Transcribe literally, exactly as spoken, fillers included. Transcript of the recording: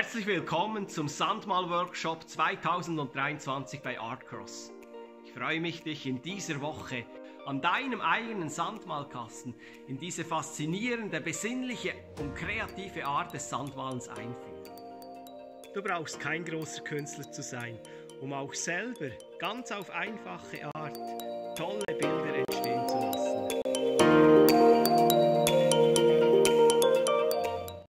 Herzlich willkommen zum Sandmal-Workshop zweitausenddreiundzwanzig bei Artcross. Ich freue mich, dich in dieser Woche an deinem eigenen Sandmalkasten in diese faszinierende, besinnliche und kreative Art des Sandmalens einführen. Du brauchst kein großer Künstler zu sein, um auch selber ganz auf einfache Art tolle Bilder